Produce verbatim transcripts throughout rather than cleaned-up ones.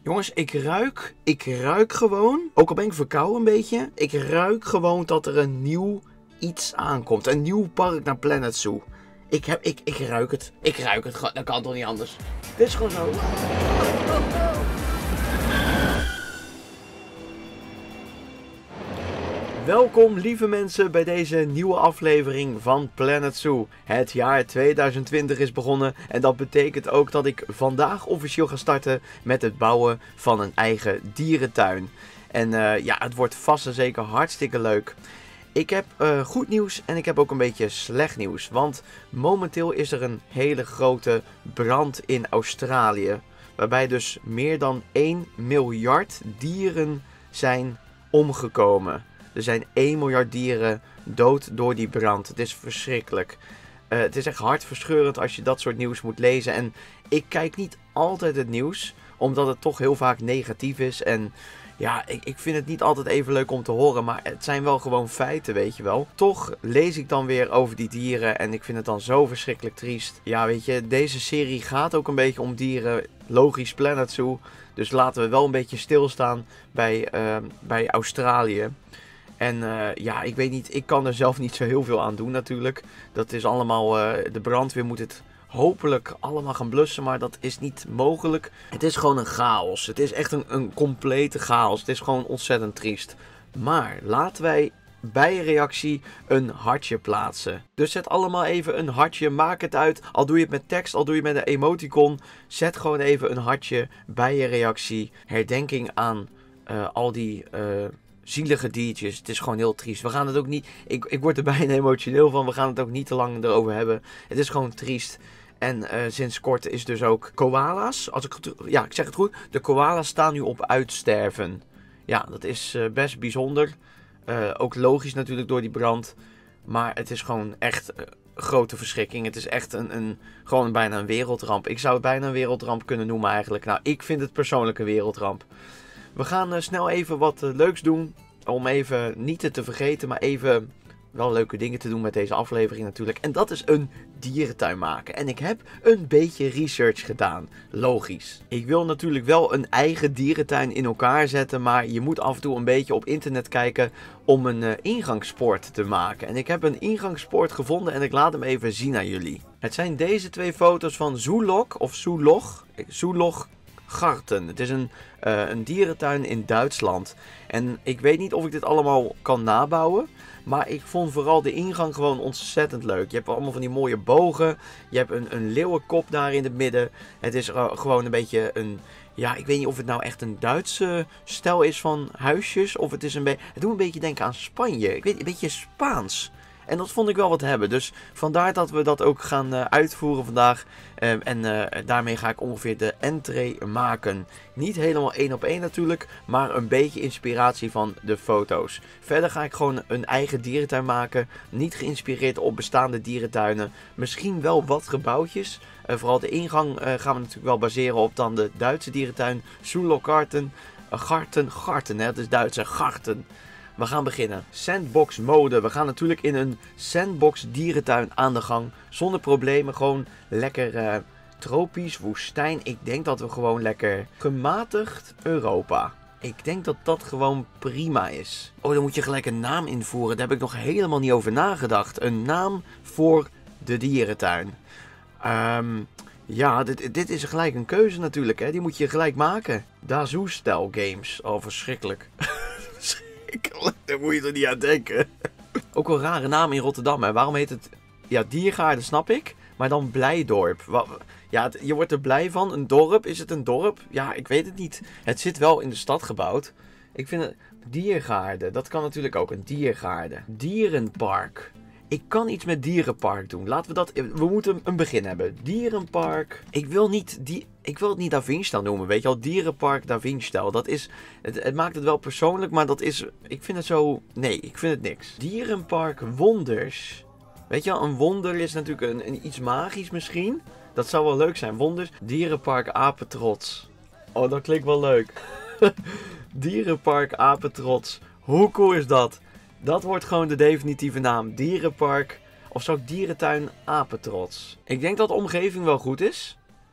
Jongens, ik ruik, ik ruik gewoon, ook al ben ik verkouden een beetje, ik ruik gewoon dat er een nieuw iets aankomt. Een nieuw park naar Planet Zoo. Ik, heb, ik, ik ruik het. Ik ruik het. Dat kan toch niet anders. Dit is gewoon zo. Welkom lieve mensen bij deze nieuwe aflevering van Planet Zoo. Het jaar tweeduizend twintig is begonnen en dat betekent ook dat ik vandaag officieel ga starten met het bouwen van een eigen dierentuin. En uh, ja, het wordt vast en zeker hartstikke leuk. Ik heb uh, goed nieuws en ik heb ook een beetje slecht nieuws, want momenteel is er een hele grote brand in Australië. Waarbij dus meer dan één miljard dieren zijn omgekomen. Er zijn één miljard dieren dood door die brand. Het is verschrikkelijk. Uh, het is echt hartverscheurend als je dat soort nieuws moet lezen. En ik kijk niet altijd het nieuws, omdat het toch heel vaak negatief is. En ja, ik, ik vind het niet altijd even leuk om te horen, maar het zijn wel gewoon feiten, weet je wel. Toch lees ik dan weer over die dieren en ik vind het dan zo verschrikkelijk triest. Ja, weet je, deze serie gaat ook een beetje om dieren. Logisch, Planet Zoo. Dus laten we wel een beetje stilstaan bij, uh, bij Australië. En uh, ja, ik weet niet, ik kan er zelf niet zo heel veel aan doen natuurlijk. Dat is allemaal, uh, de brandweer moet het hopelijk allemaal gaan blussen, maar dat is niet mogelijk. Het is gewoon een chaos. Het is echt een, een complete chaos. Het is gewoon ontzettend triest. Maar laten wij bij een reactie een hartje plaatsen. Dus zet allemaal even een hartje, maak het uit. Al doe je het met tekst, al doe je het met een emoticon. Zet gewoon even een hartje bij je reactie. Herdenking aan uh, al die Uh, zielige diertjes. Het is gewoon heel triest. We gaan het ook niet... Ik, ik word er bijna emotioneel van. We gaan het ook niet te lang erover hebben. Het is gewoon triest. En uh, sinds kort is dus ook koala's. Als ik, ja, ik zeg het goed. De koala's staan nu op uitsterven. Ja, dat is uh, best bijzonder. Uh, ook logisch natuurlijk door die brand. Maar het is gewoon echt uh, grote verschrikking. Het is echt een, een, gewoon bijna een wereldramp. Ik zou het bijna een wereldramp kunnen noemen eigenlijk. Nou, ik vind het persoonlijk een wereldramp. We gaan uh, snel even wat uh, leuks doen. Om even niet te vergeten, maar even wel leuke dingen te doen met deze aflevering natuurlijk. En dat is een dierentuin maken. En ik heb een beetje research gedaan. Logisch. Ik wil natuurlijk wel een eigen dierentuin in elkaar zetten. Maar je moet af en toe een beetje op internet kijken om een uh, ingangspoort te maken. En ik heb een ingangspoort gevonden en ik laat hem even zien aan jullie. Het zijn deze twee foto's van Zoolog of Zoolog. Zoolog Garten. Het is een, uh, een dierentuin in Duitsland. En ik weet niet of ik dit allemaal kan nabouwen. Maar ik vond vooral de ingang gewoon ontzettend leuk. Je hebt allemaal van die mooie bogen. Je hebt een, een leeuwenkop daar in het midden. Het is uh, gewoon een beetje een... Ja, ik weet niet of het nou echt een Duitse stijl is van huisjes. Of het is een beetje... Het doet een beetje denken aan Spanje. Ik weet een beetje Spaans. En dat vond ik wel wat hebben. Dus vandaar dat we dat ook gaan uh, uitvoeren vandaag. Uh, en uh, daarmee ga ik ongeveer de entree maken. Niet helemaal één op één natuurlijk. Maar een beetje inspiratie van de foto's. Verder ga ik gewoon een eigen dierentuin maken. Niet geïnspireerd op bestaande dierentuinen. Misschien wel wat gebouwtjes. Uh, vooral de ingang uh, gaan we natuurlijk wel baseren op dan de Duitse dierentuin. Zoologgarten. Uh, Garten. Garten, hè. Het is Duitse Garten. We gaan beginnen. Sandbox mode. We gaan natuurlijk in een sandbox dierentuin aan de gang. Zonder problemen. Gewoon lekker uh, tropisch, woestijn. Ik denk dat we gewoon lekker gematigd Europa. Ik denk dat dat gewoon prima is. Oh, dan moet je gelijk een naam invoeren. Daar heb ik nog helemaal niet over nagedacht. Een naam voor de dierentuin. Um, ja, dit, dit is gelijk een keuze natuurlijk. Hè? Die moet je gelijk maken. Dazoo-stijl games. Oh, verschrikkelijk. Daar moet je er niet aan denken. Ook wel een rare naam in Rotterdam. Hè? Waarom heet het... Ja, Diergaarden snap ik. Maar dan Blijdorp. Ja, het, je wordt er blij van. Een dorp. Is het een dorp? Ja, ik weet het niet. Het zit wel in de stad gebouwd. Ik vind het... Diergaarden. Dat kan natuurlijk ook. Een diergaarden. Dierenpark. Ik kan iets met dierenpark doen. Laten we dat... We moeten een begin hebben. Dierenpark. Ik wil niet... Die, ik wil het niet Da Vinci-stijl noemen. Weet je al? Dierenpark Da Vinci-stijl. Dat is... Het, het maakt het wel persoonlijk. Maar dat is... Ik vind het zo... Nee, ik vind het niks. Dierenpark Wonders. Weet je wel? Een wonder is natuurlijk een, een iets magisch misschien. Dat zou wel leuk zijn. Wonders. Dierenpark Apetrots. Oh, dat klinkt wel leuk. Dierenpark Apetrots. Hoe cool is dat? Dat wordt gewoon de definitieve naam. Dierenpark. Of zou ik dierentuin Apetrots? Ik denk dat de omgeving wel goed is.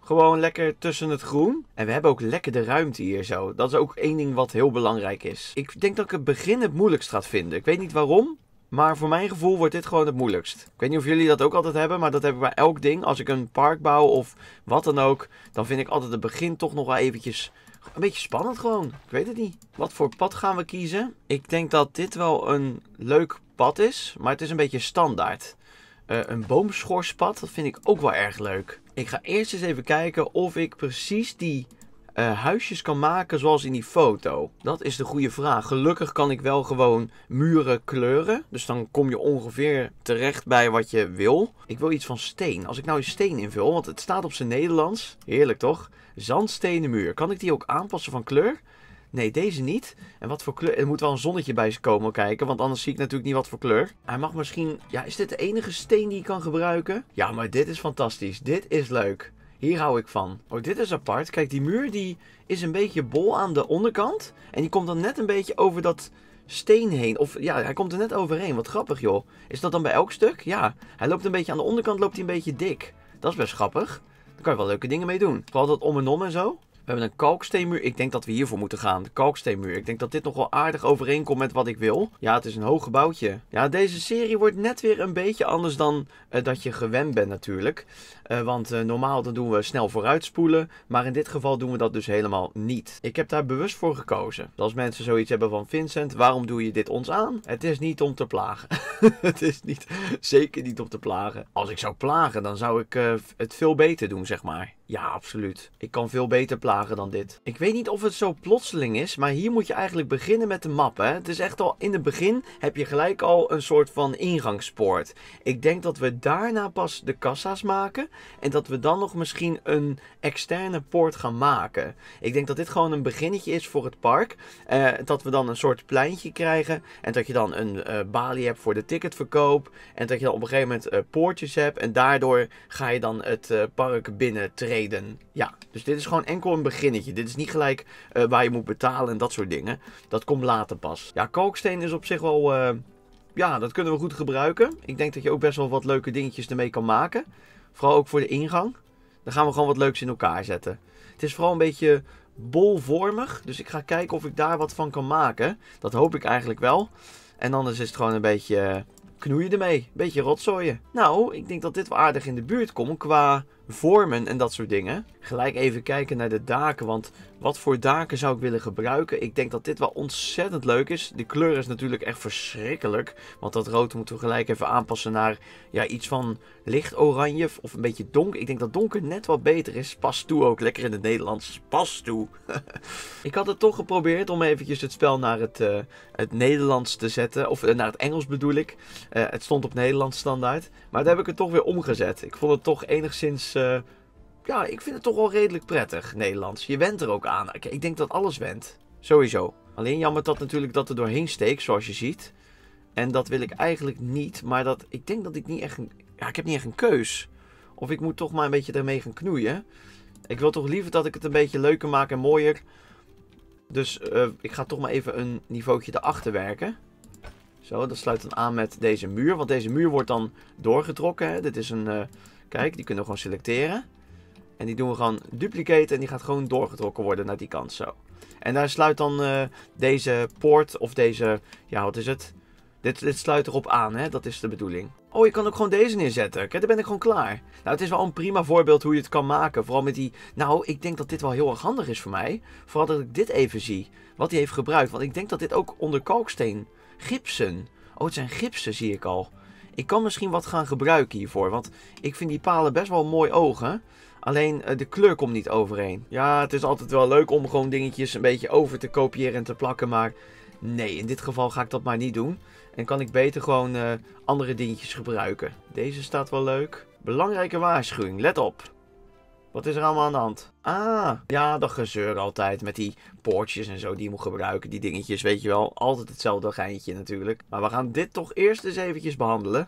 Gewoon lekker tussen het groen. En we hebben ook lekker de ruimte hier zo. Dat is ook één ding wat heel belangrijk is. Ik denk dat ik het begin het moeilijkst ga vinden. Ik weet niet waarom. Maar voor mijn gevoel wordt dit gewoon het moeilijkst. Ik weet niet of jullie dat ook altijd hebben. Maar dat heb ik bij elk ding. Als ik een park bouw of wat dan ook. Dan vind ik altijd het begin toch nog wel eventjes een beetje spannend gewoon. Ik weet het niet. Wat voor pad gaan we kiezen? Ik denk dat dit wel een leuk pad is. Maar het is een beetje standaard. Uh, een boomschorspad, dat vind ik ook wel erg leuk. Ik ga eerst eens even kijken of ik precies die uh, huisjes kan maken zoals in die foto. Dat is de goede vraag. Gelukkig kan ik wel gewoon muren kleuren. Dus dan kom je ongeveer terecht bij wat je wil. Ik wil iets van steen. Als ik nou een steen invul, want het staat op zijn Nederlands. Heerlijk toch? Zandstenen muur. Kan ik die ook aanpassen van kleur? Nee, deze niet. En wat voor kleur? Er moet wel een zonnetje bij komen kijken, want anders zie ik natuurlijk niet wat voor kleur. Hij mag misschien... Ja, is dit de enige steen die ik kan gebruiken? Ja, maar dit is fantastisch. Dit is leuk. Hier hou ik van. Oh, dit is apart. Kijk, die muur die is een beetje bol aan de onderkant. En die komt dan net een beetje over dat steen heen. Of ja, hij komt er net overheen. Wat grappig, joh. Is dat dan bij elk stuk? Ja. Hij loopt een beetje aan de onderkant, loopt hij een beetje dik. Dat is best grappig. Daar kan je wel leuke dingen mee doen. Vooral dat om en om en zo. We hebben een kalksteenmuur. Ik denk dat we hiervoor moeten gaan. De kalksteenmuur. Ik denk dat dit nog wel aardig overeenkomt met wat ik wil. Ja, het is een hoog gebouwtje. Ja, deze serie wordt net weer een beetje anders dan uh, dat je gewend bent natuurlijk. Uh, want uh, normaal dan doen we snel vooruitspoelen. Maar in dit geval doen we dat dus helemaal niet. Ik heb daar bewust voor gekozen. Als mensen zoiets hebben van Vincent, waarom doe je dit ons aan? Het is niet om te plagen. Het is niet, zeker niet om te plagen. Als ik zou plagen, dan zou ik uh, het veel beter doen, zeg maar. Ja, absoluut. Ik kan veel beter plagen dan dit. Ik weet niet of het zo plotseling is, maar hier moet je eigenlijk beginnen met de map, hè. Het is echt al in het begin heb je gelijk al een soort van ingangspoort. Ik denk dat we daarna pas de kassa's maken en dat we dan nog misschien een externe poort gaan maken. Ik denk dat dit gewoon een beginnetje is voor het park. Uh, dat we dan een soort pleintje krijgen en dat je dan een uh, balie hebt voor de ticketverkoop en dat je dan op een gegeven moment uh, poortjes hebt en daardoor ga je dan het uh, park binnen treden. Ja, dus dit is gewoon enkel een beginnetje. Dit is niet gelijk uh, waar je moet betalen en dat soort dingen. Dat komt later pas. Ja, kalksteen is op zich wel... Uh, ja, dat kunnen we goed gebruiken. Ik denk dat je ook best wel wat leuke dingetjes ermee kan maken. Vooral ook voor de ingang. Dan gaan we gewoon wat leuks in elkaar zetten. Het is vooral een beetje bolvormig. Dus ik ga kijken of ik daar wat van kan maken. Dat hoop ik eigenlijk wel. En anders is het gewoon een beetje... Uh, knoeien ermee. Een beetje rotzooien. Nou, ik denk dat dit wel aardig in de buurt komt qua vormen en dat soort dingen. Gelijk even kijken naar de daken, want wat voor daken zou ik willen gebruiken? Ik denk dat dit wel ontzettend leuk is. De kleur is natuurlijk echt verschrikkelijk, want dat rood moeten we gelijk even aanpassen naar ja, iets van licht oranje of een beetje donker. Ik denk dat donker net wat beter is. Pas toe ook, lekker in het Nederlands. Pas toe. Ik had het toch geprobeerd om eventjes het spel naar het, uh, het Nederlands te zetten, of uh, naar het Engels bedoel ik. Uh, het stond op Nederlands standaard, maar daar heb ik het toch weer omgezet. Ik vond het toch enigszins... Uh, ja, ik vind het toch wel redelijk prettig, Nederlands. Je went er ook aan. Ik, ik denk dat alles went. Sowieso. Alleen jammer dat natuurlijk dat er doorheen steekt, zoals je ziet. En dat wil ik eigenlijk niet. Maar dat, ik denk dat ik niet echt... Een, ja, ik heb niet echt een keus. Of ik moet toch maar een beetje ermee gaan knoeien. Ik wil toch liever dat ik het een beetje leuker maak en mooier. Dus uh, ik ga toch maar even een niveautje erachter werken. Zo, dat sluit dan aan met deze muur. Want deze muur wordt dan doorgetrokken. Hè. Dit is een... Uh, kijk, die kunnen we gewoon selecteren. En die doen we gewoon duplicate en die gaat gewoon doorgetrokken worden naar die kant zo. En daar sluit dan uh, deze poort of deze, ja wat is het? Dit, dit sluit erop aan, hè? Dat is de bedoeling. Oh, je kan ook gewoon deze neerzetten. Kijk, dan ben ik gewoon klaar. Nou, het is wel een prima voorbeeld hoe je het kan maken. Vooral met die, nou, ik denk dat dit wel heel erg handig is voor mij. Vooral dat ik dit even zie, wat hij heeft gebruikt. Want ik denk dat dit ook onder kalksteen, gipsen. Oh, het zijn gipsen zie ik al. Ik kan misschien wat gaan gebruiken hiervoor, want ik vind die palen best wel mooi ogen. Alleen uh, de kleur komt niet overeen. Ja, het is altijd wel leuk om gewoon dingetjes een beetje over te kopiëren en te plakken. Maar nee, in dit geval ga ik dat maar niet doen. En kan ik beter gewoon uh, andere dingetjes gebruiken. Deze staat wel leuk. Belangrijke waarschuwing, let op. Wat is er allemaal aan de hand? Ah, ja, dat gezeur altijd met die poortjes en zo die je moet gebruiken. Die dingetjes, weet je wel. Altijd hetzelfde geintje natuurlijk. Maar we gaan dit toch eerst eens eventjes behandelen.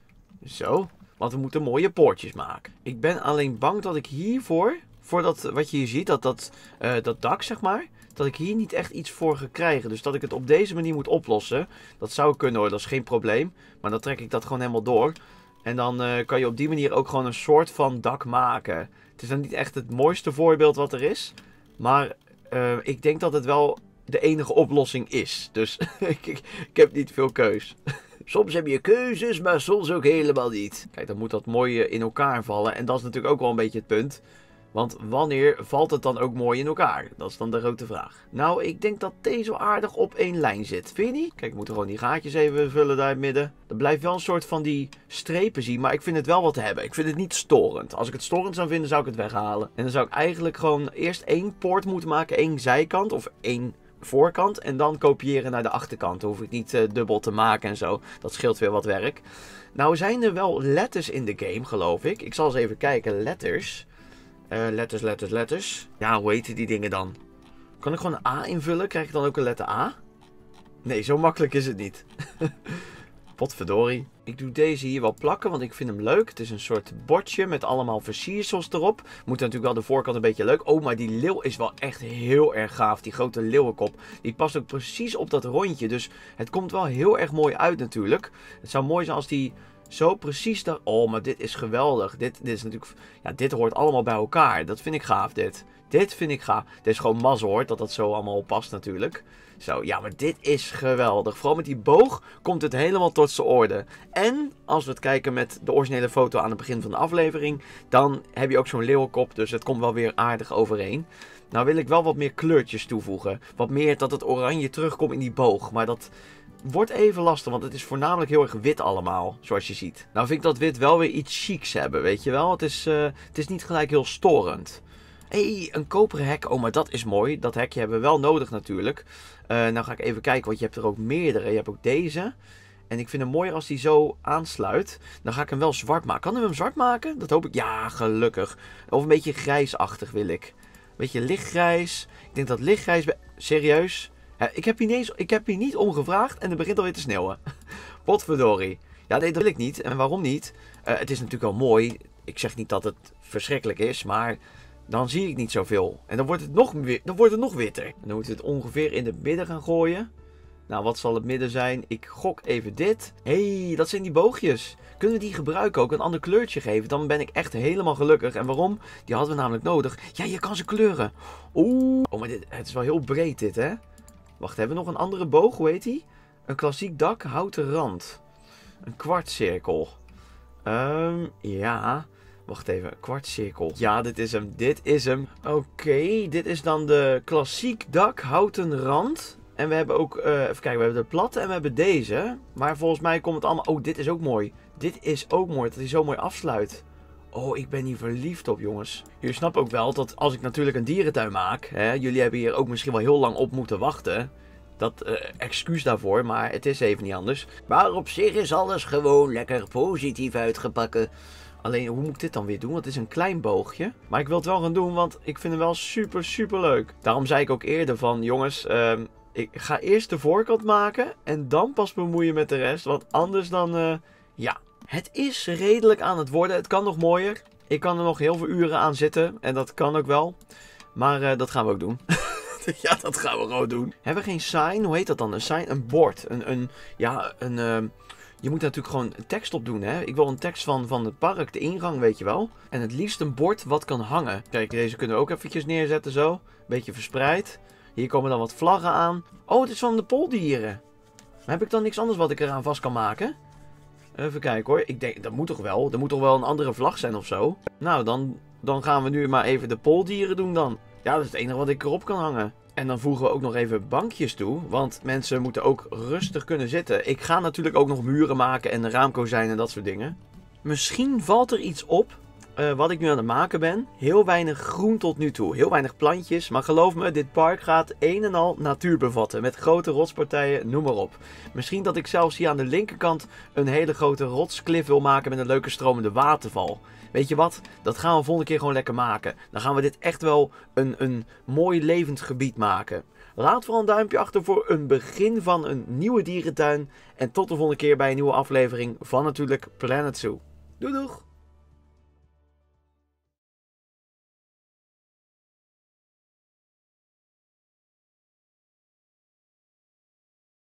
Zo. Want we moeten mooie poortjes maken. Ik ben alleen bang dat ik hiervoor, voor dat, wat je hier ziet, dat, dat, uh, dat dak zeg maar, dat ik hier niet echt iets voor ga krijgen. Dus dat ik het op deze manier moet oplossen. Dat zou kunnen hoor, dat is geen probleem. Maar dan trek ik dat gewoon helemaal door. En dan uh, kan je op die manier ook gewoon een soort van dak maken. Het is dan niet echt het mooiste voorbeeld wat er is. Maar uh, ik denk dat het wel de enige oplossing is. Dus ik, ik, ik heb niet veel keus. Soms heb je keuzes, maar soms ook helemaal niet. Kijk, dan moet dat mooi in elkaar vallen. En dat is natuurlijk ook wel een beetje het punt. Want wanneer valt het dan ook mooi in elkaar? Dat is dan de grote vraag. Nou, ik denk dat deze wel aardig op één lijn zit. Vind je niet? Kijk, we moeten gewoon die gaatjes even vullen daar in het midden. Er blijft wel een soort van die strepen zien, maar ik vind het wel wat hebben. Ik vind het niet storend. Als ik het storend zou vinden, zou ik het weghalen. En dan zou ik eigenlijk gewoon eerst één poort moeten maken, één zijkant of één voorkant. En dan kopiëren naar de achterkant. Dan hoef ik niet uh, dubbel te maken en zo. Dat scheelt weer wat werk. Nou zijn er wel letters in de game, geloof ik. Ik zal eens even kijken. Letters. Uh, letters, letters, letters. Ja, hoe heten die dingen dan? Kan ik gewoon een A invullen? Krijg ik dan ook een letter A? Nee, zo makkelijk is het niet. Potverdorie. Ik doe deze hier wel plakken, want ik vind hem leuk. Het is een soort bordje met allemaal versiersels erop. Moet natuurlijk wel de voorkant een beetje leuk. Oh, maar die leeuw is wel echt heel erg gaaf. Die grote leeuwenkop. Die past ook precies op dat rondje. Dus het komt wel heel erg mooi uit natuurlijk. Het zou mooi zijn als die zo precies daar... Oh, maar dit is geweldig. Dit, dit is natuurlijk... Ja, dit hoort allemaal bij elkaar. Dat vind ik gaaf, dit. Dit vind ik gaaf. Dit is gewoon mazzel, hoor, dat dat zo allemaal past natuurlijk. Zo, ja, maar dit is geweldig. Vooral met die boog komt het helemaal tot zijn orde. En als we het kijken met de originele foto aan het begin van de aflevering, dan heb je ook zo'n leeuwenkop, dus het komt wel weer aardig overeen. Nou wil ik wel wat meer kleurtjes toevoegen. Wat meer dat het oranje terugkomt in die boog. Maar dat wordt even lastig, want het is voornamelijk heel erg wit allemaal, zoals je ziet. Nou vind ik dat wit wel weer iets chics hebben, weet je wel. Het is, uh, het is niet gelijk heel storend. Hé, hey, een koperen hek. Oh, maar dat is mooi. Dat hekje hebben we wel nodig natuurlijk. Uh, nou ga ik even kijken, want je hebt er ook meerdere. Je hebt ook deze. En ik vind het mooier als die zo aansluit. Dan ga ik hem wel zwart maken. Kan ik hem zwart maken? Dat hoop ik. Ja, gelukkig. Of een beetje grijsachtig wil ik. Een beetje lichtgrijs. Ik denk dat lichtgrijs... Serieus? Ja, ik, heb hier niet eens, ik heb hier niet om gevraagd en het begint alweer te sneeuwen. Potverdorie. Ja, nee, dat wil ik niet. En waarom niet? Uh, het is natuurlijk wel mooi. Ik zeg niet dat het verschrikkelijk is, maar... Dan zie ik niet zoveel. En dan wordt het nog, dan wordt het nog witter. En dan moeten we het ongeveer in het midden gaan gooien. Nou, wat zal het midden zijn? Ik gok even dit. Hé, hey, dat zijn die boogjes. Kunnen we die gebruiken? Ook een ander kleurtje geven? Dan ben ik echt helemaal gelukkig. En waarom? Die hadden we namelijk nodig. Ja, je kan ze kleuren. Oeh. Oh, maar dit, het is wel heel breed dit, hè? Wacht, hebben we nog een andere boog? Hoe heet die? Een klassiek dak, houten rand. Een kwartcirkel. Ehm, ja... Wacht even, kwartcirkel. Ja, dit is hem. Dit is hem. Oké, okay, dit is dan de klassiek dak, houten rand. En we hebben ook, uh, even kijken, we hebben de platte en we hebben deze. Maar volgens mij komt het allemaal... Oh, dit is ook mooi. Dit is ook mooi, dat hij zo mooi afsluit. Oh, ik ben hier verliefd op, jongens. Jullie snappen ook wel dat als ik natuurlijk een dierentuin maak... Hè, jullie hebben hier ook misschien wel heel lang op moeten wachten... Dat, uh, excuus daarvoor, maar het is even niet anders. Maar op zich is alles gewoon lekker positief uitgepakt. Alleen, hoe moet ik dit dan weer doen? Want het is een klein boogje. Maar ik wil het wel gaan doen, want ik vind hem wel super, super leuk. Daarom zei ik ook eerder van, jongens, uh, ik ga eerst de voorkant maken. En dan pas bemoeien met de rest. Want anders dan, uh, ja. Het is redelijk aan het worden. Het kan nog mooier. Ik kan er nog heel veel uren aan zitten. En dat kan ook wel. Maar uh, dat gaan we ook doen. Ja, dat gaan we gewoon doen. Hebben we geen sign? Hoe heet dat dan? Een sign? Een bord. Een, een ja, een... Uh, je moet natuurlijk gewoon een tekst op doen, hè. Ik wil een tekst van, van het park, de ingang, weet je wel. En het liefst een bord wat kan hangen. Kijk, deze kunnen we ook eventjes neerzetten zo. Beetje verspreid. Hier komen dan wat vlaggen aan. Oh, het is van de pooldieren. Maar heb ik dan niks anders wat ik eraan vast kan maken? Even kijken hoor. Ik denk, dat moet toch wel? Er moet toch wel een andere vlag zijn of zo? Nou, dan, dan gaan we nu maar even de pooldieren doen dan. Ja, dat is het enige wat ik erop kan hangen. En dan voegen we ook nog even bankjes toe. Want mensen moeten ook rustig kunnen zitten. Ik ga natuurlijk ook nog muren maken en raamkozijnen en dat soort dingen. Misschien valt er iets op. Uh, wat ik nu aan het maken ben. Heel weinig groen tot nu toe. Heel weinig plantjes. Maar geloof me, dit park gaat een en al natuur bevatten. Met grote rotspartijen, noem maar op. Misschien dat ik zelfs hier aan de linkerkant een hele grote rotsklif wil maken met een leuke stromende waterval. Weet je wat? Dat gaan we volgende keer gewoon lekker maken. Dan gaan we dit echt wel een, een mooi levend gebied maken. Laat vooral een duimpje achter voor een begin van een nieuwe dierentuin. En tot de volgende keer bij een nieuwe aflevering van natuurlijk Planet Zoo. Doei doeg!